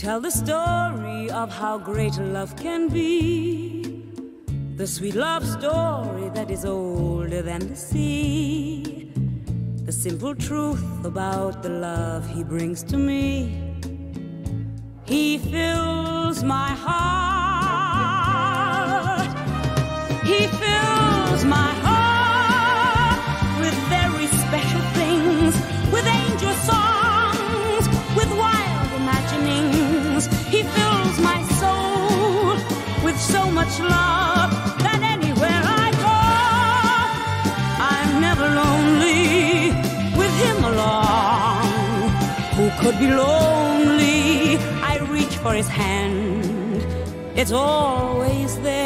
tell the story of how great love can be, the sweet love story that is older than the sea, the simple truth about the love he brings to me. He fills my heart, he fills my heart with very special things, with angel songs, with wild imaginings. He fills my soul with so much love that anywhere I go, I'm never lonely with him along. Who could be lonely? I reach for his hand, it's always there.